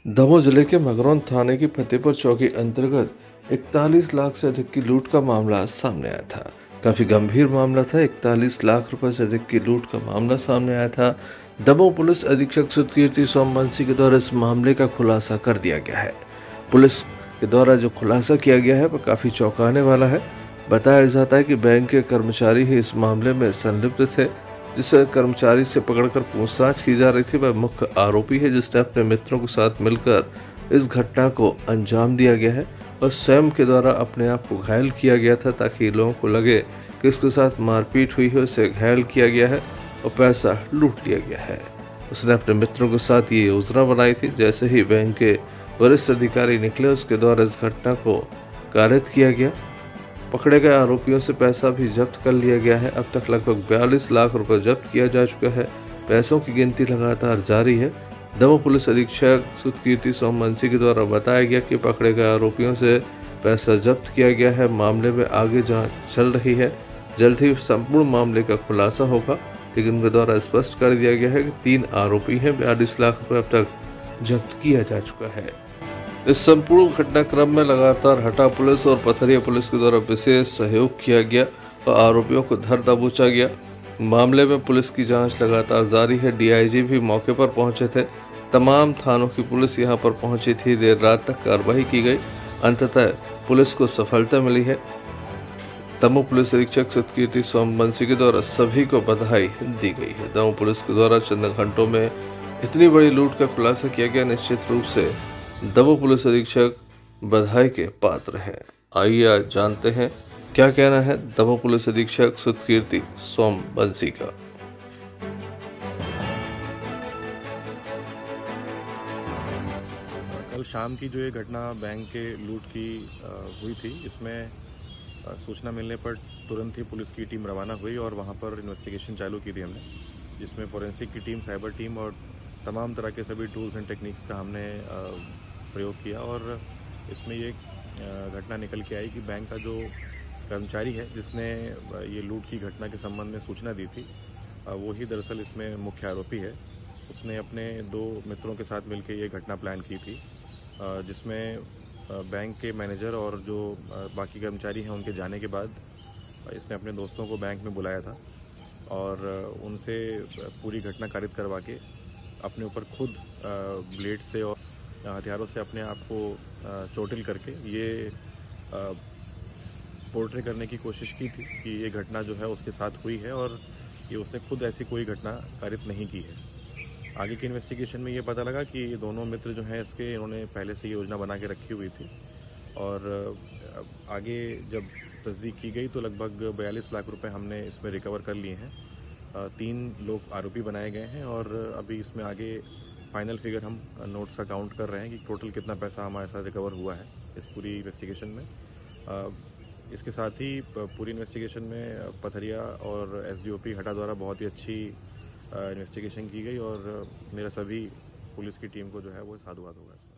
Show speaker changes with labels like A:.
A: दमोह जिले के मगरौन थाने की फतेहपुर चौकी अंतर्गत 41 लाख से अधिक की लूट का मामला सामने आया था। काफी गंभीर मामला था। 41 लाख रुपए से अधिक की लूट का मामला सामने आया था। दमोह पुलिस अधीक्षक सुकीर्ति सोमवंशी के द्वारा इस मामले का खुलासा कर दिया गया है। पुलिस के द्वारा जो खुलासा किया गया है वह काफी चौंकाने वाला है। बताया जाता है कि बैंक के कर्मचारी ही इस मामले में संलिप्त थे। जिस कर्मचारी से पकड़कर पूछताछ की जा रही थी वह मुख्य आरोपी है, जिसने अपने मित्रों के साथ मिलकर इस घटना को अंजाम दिया गया है और स्वयं के द्वारा अपने आप को घायल किया गया था, ताकि लोगों को लगे कि इसके साथ मारपीट हुई है, उसे घायल किया गया है और पैसा लूट लिया गया है। उसने अपने मित्रों के साथ ये योजना बनाई थी। जैसे ही बैंक के वरिष्ठ अधिकारी निकले, उसके द्वारा इस घटना को कारित किया गया। पकड़े गए आरोपियों से पैसा भी जब्त कर लिया गया है। अब तक लगभग 42 लाख रुपए जब्त किया जा चुका है। पैसों की गिनती लगातार जारी है। दमोह पुलिस अधीक्षक सुकीर्ति सोमवंशी के द्वारा बताया गया कि पकड़े गए आरोपियों से पैसा जब्त किया गया है। मामले में आगे जांच चल रही है। जल्द ही संपूर्ण मामले का खुलासा होगा, लेकिन उनके द्वारा स्पष्ट कर दिया गया है कि 3 आरोपी हैं। 42 लाख रुपए अब तक जब्त किया जा चुका है। इस संपूर्ण घटनाक्रम में लगातार हटा पुलिस और पथरिया पुलिस के द्वारा विशेष सहयोग किया गया और आरोपियों को धर दबोचा गया। मामले में पुलिस की जांच लगातार जारी है। डीआईजी भी मौके पर पहुंचे थे। तमाम थानों की पुलिस यहां पर पहुंची थी। देर रात तक कार्रवाई की गई। अंततः पुलिस को सफलता मिली है। दमोह पुलिस अधीक्षक सुकीर्ति सोमवंशी के द्वारा सभी को बधाई दी गई है। दमोह पुलिस के द्वारा चंद घंटों में इतनी बड़ी लूट का खुलासा किया गया। निश्चित रूप से दमोह पुलिस अधीक्षक बधाई के पात्र हैं। आइए आज जानते हैं क्या कहना है दमोह पुलिस अधीक्षक सुकीर्ति सोमवंशी का।
B: कल शाम की जो ये घटना बैंक के लूट की हुई थी, इसमें सूचना मिलने पर तुरंत ही पुलिस की टीम रवाना हुई और वहाँ पर इन्वेस्टिगेशन चालू की थी हमने, जिसमें फोरेंसिक की टीम, साइबर टीम और तमाम तरह के सभी टूल्स एंड टेक्निक्स का हमने प्रयोग किया। और इसमें ये घटना निकल के आई कि बैंक का जो कर्मचारी है जिसने ये लूट की घटना के संबंध में सूचना दी थी, वो ही दरअसल इसमें मुख्य आरोपी है। उसने अपने 2 मित्रों के साथ मिलकर ये घटना प्लान की थी, जिसमें बैंक के मैनेजर और जो बाकी कर्मचारी हैं उनके जाने के बाद इसने अपने दोस्तों को बैंक में बुलाया था और उनसे पूरी घटना कारित करवा के अपने ऊपर खुद ब्लेड से और हथियारों से अपने आप को चोटिल करके ये पोर्ट्रे करने की कोशिश की थी कि ये घटना जो है उसके साथ हुई है और ये उसने खुद ऐसी कोई घटना कारित नहीं की है। आगे की इन्वेस्टिगेशन में ये पता लगा कि ये दोनों मित्र जो हैं इसके, इन्होंने पहले से योजना बना के रखी हुई थी और आगे जब तस्दीक की गई तो लगभग 42 लाख रुपए हमने इसमें रिकवर कर लिए हैं। 3 लोग आरोपी बनाए गए हैं और अभी इसमें आगे फाइनल फिगर हम नोट्स का काउंट कर रहे हैं कि टोटल कितना पैसा हमारे साथ रिकवर हुआ है इस पूरी इन्वेस्टिगेशन में। इसके साथ ही पूरी इन्वेस्टिगेशन में पथरिया और एसडीओपी हटा द्वारा बहुत ही अच्छी इन्वेस्टिगेशन की गई और मेरा सभी पुलिस की टीम को जो है वो साधुवाद होगा।